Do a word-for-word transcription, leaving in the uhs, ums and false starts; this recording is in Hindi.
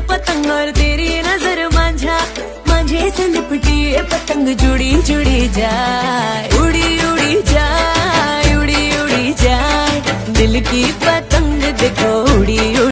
पतंग और तेरी नजर मांझा, मांझे से लिपटी ये पतंग जुड़ी जुड़ी जाए, उड़ी उड़ी जाए, उड़ी उड़ी जाए, दिल की पतंग देखो